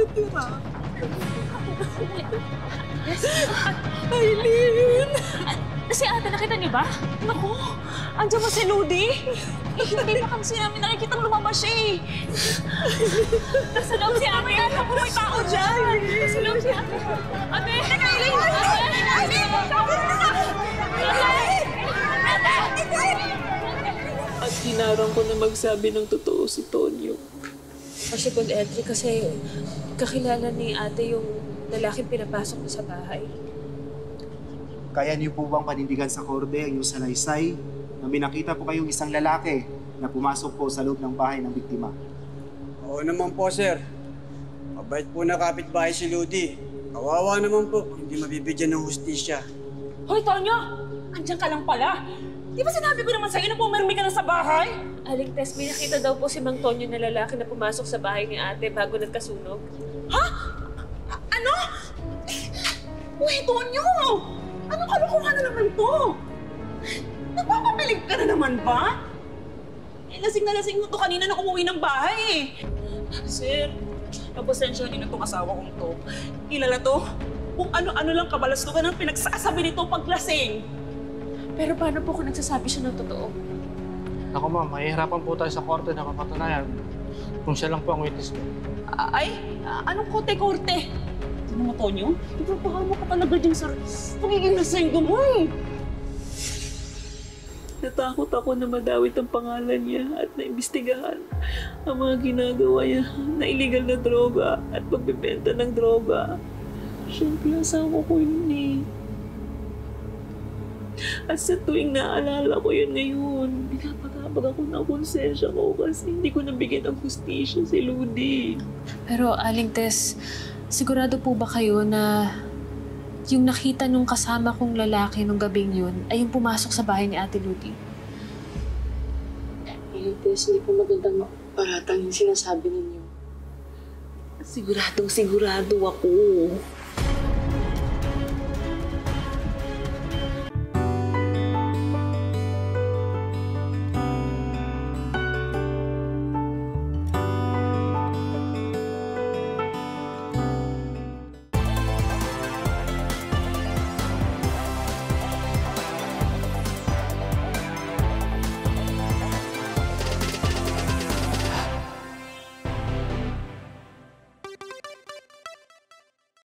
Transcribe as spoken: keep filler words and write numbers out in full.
natira. Yes. Aileen! Si ate, nakita niyo ba? Naku, andiyan ba si Ludi? Eh, hindi pa kasi namin nakikita lumabas siya eh. Nasa loob si ate. Naku, may tao dyan. Nasa loob si ate. Ate! Teka, Aileen! Ate! Aileen! At hinarang ko na magsabi ng totoo si Tonyo. Kasi Kung Edric, kasi kakilala ni ate yung lalaking pinapasok mo sa bahay. Kaya niyo po bang panindigan sa korde ang inyong salaysay na may nakita po kayong isang lalaki na pumasok po sa loob ng bahay ng biktima? Oo naman po, sir. Mabait po na kapitbahay si Ludi. Kawawa naman po, hindi mabibigyan ng hustisya. Hoy, Tonyo! Andiyan ka lang pala. Di ba sinabi ko naman sa'yo na pumirmi ka na sa bahay? Aling Tess, may nakita daw po si Mang Tonyo na lalaki na pumasok sa bahay ni ate bago nagkasunog. Ha? A- ano? Uy, Tonyo! Anong kalokohan na naman to? Nagpapapilig ka na naman ba? Eh, lasing na lasing mo to kanina nung umuwi ng bahay eh. Sir, napasensya niyo na itong asawa kong to. Kilala to? Kung ano-ano lang kabalastugan ang pinagsasabi nito paglasing. Pero paano po kung nagsasabi siya ng totoo? Ako ma'am, mahihirapan po tayo sa korte na kapatunayan kung siya lang po ang witness ko. Ay, anong korte-korte? Ano mo, Tonyo? Ipapahama ka talaga dyan sa pagiging lasenggo mo eh. Natakot ako na madawit ang pangalan niya at naimbestigahan ang mga ginagawa niya na illegal na droga at pagbibenta ng droga. Siyempre, asawa ko yun eh. At sa tuwing naalala ko yun ngayon, pinapagabag ako ng konsensya ko kasi hindi ko nabigyan ng hustisya si Ludi. Pero Aling Tess, sigurado po ba kayo na yung nakita nung kasama kong lalaki nung gabing yun ay yung pumasok sa bahay ni Ate Ludi? Aling Tess, hindi po magandang paratang yung sinasabi ninyo. Siguradong sigurado ako.